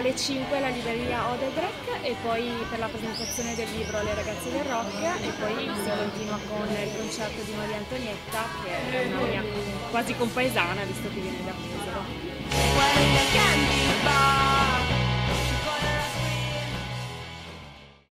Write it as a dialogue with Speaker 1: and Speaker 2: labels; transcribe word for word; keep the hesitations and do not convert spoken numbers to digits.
Speaker 1: alle cinque la libreria Odedrek e poi per la presentazione del libro Le ragazze del rock e poi si continua con il concerto di Maria Antonietta che è una mia quasi compaesana visto che viene da Pesaro.